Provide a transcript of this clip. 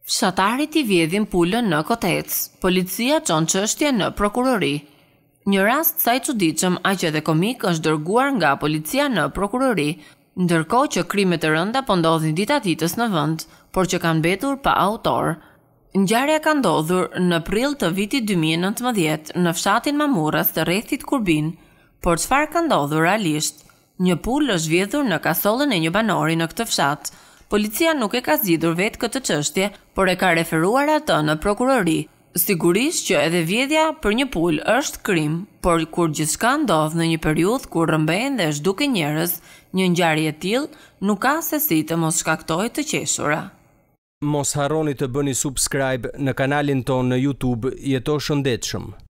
Fshatarit I vjedhin pulën në Kotec. Policia çon çështje në prokurori. Një rast sa I çuditshëm aq edhe komik është dërguar nga policia në prokurori, ndërkohë që krimet e rënda po ndodhin ditatitës në vend, por që kanë mbetur pa autor. Ngjarja ka ndodhur në prill të vitit 2019 në fshatin Mamurras të rrethit Kurbin, por çfarë ka ndodhur realisht? Një pulë është vjedhur në kasollën e një banori në këtë fshat. Policia nuk e ka zgjidhur vetë këtë çështje, por e ka referuar atë në prokurori. Sigurisht që edhe vjedhja për një pulë është krim, por kur gjithçka ndodh në një periudhë kur rrëmbehen dhe zhduken njerëz, një ngjarje e tillë nuk ka se si të mos shkaktojë të qeshura. Mos harroni të bëni subscribe në kanalin ton në YouTube Jeto Shëndetshëm.